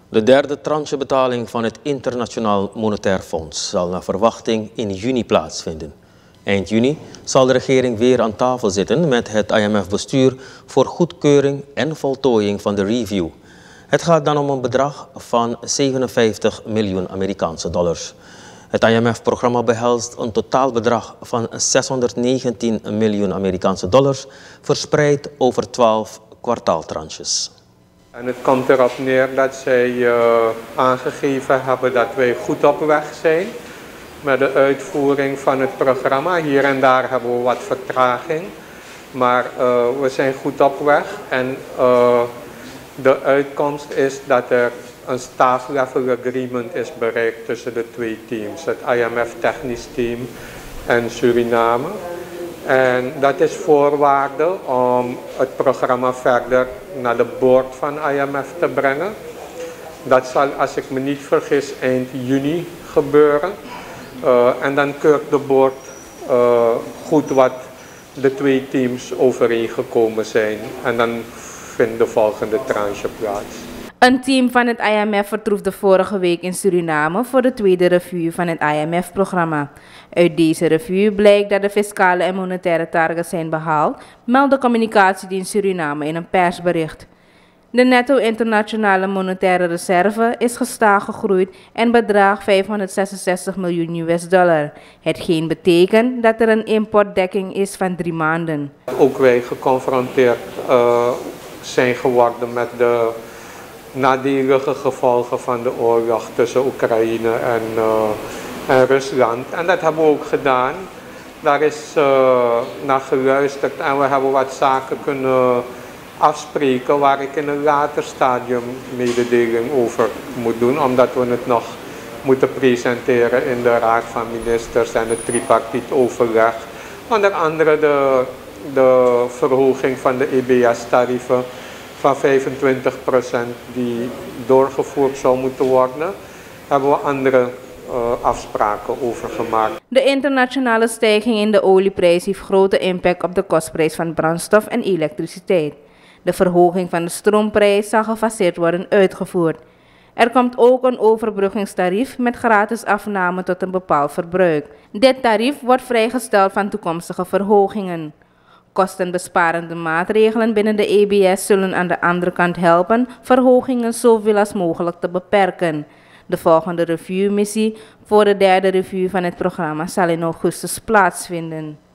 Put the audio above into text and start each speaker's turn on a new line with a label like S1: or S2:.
S1: De derde tranchebetaling van het Internationaal Monetair Fonds zal naar verwachting in juni plaatsvinden. Eind juni zal de regering weer aan tafel zitten met het IMF-bestuur voor goedkeuring en voltooiing van de review. Het gaat dan om een bedrag van 57 miljoen Amerikaanse dollars. Het IMF-programma behelst een totaalbedrag van 619 miljoen Amerikaanse dollars, verspreid over 12 kwartaaltranches.
S2: En het komt erop neer dat zij aangegeven hebben dat wij goed op weg zijn met de uitvoering van het programma. Hier en daar hebben we wat vertraging, maar we zijn goed op weg. En de uitkomst is dat er een staff-level agreement is bereikt tussen de twee teams. Het IMF-technisch team en Suriname. En dat is voorwaarde om het programma verder naar de board van IMF te brengen. Dat zal, als ik me niet vergis, eind juni gebeuren. En dan keurt de board goed wat de twee teams overeengekomen zijn. En dan vindt de volgende tranche plaats.
S3: Een team van het IMF vertoefde vorige week in Suriname voor de tweede review van het IMF-programma. Uit deze review blijkt dat de fiscale en monetaire targets zijn behaald, meldt de communicatiedienst Suriname in een persbericht. De netto internationale monetaire reserve is gestaag gegroeid en bedraagt 566 miljoen US-dollar. Hetgeen betekent dat er een importdekking is van 3 maanden.
S2: Ook wij geconfronteerd zijn geworden met de nadelige gevolgen van de oorlog tussen Oekraïne en Rusland. En dat hebben we ook gedaan. Daar is naar geluisterd en we hebben wat zaken kunnen afspreken waar ik in een later stadium mededeling over moet doen, omdat we het nog moeten presenteren in de Raad van Ministers en het tripartiet overleg. Onder andere de verhoging van de EBS-tarieven van 25% die doorgevoerd zou moeten worden, hebben we andere afspraken over gemaakt.
S3: De internationale stijging in de olieprijs heeft grote impact op de kostprijs van brandstof en elektriciteit. De verhoging van de stroomprijs zal gefaseerd worden uitgevoerd. Er komt ook een overbruggingstarief met gratis afname tot een bepaald verbruik. Dit tarief wordt vrijgesteld van toekomstige verhogingen. Kostenbesparende maatregelen binnen de EBS zullen aan de andere kant helpen verhogingen zoveel als mogelijk te beperken. De volgende reviewmissie voor de derde review van het programma zal in augustus plaatsvinden.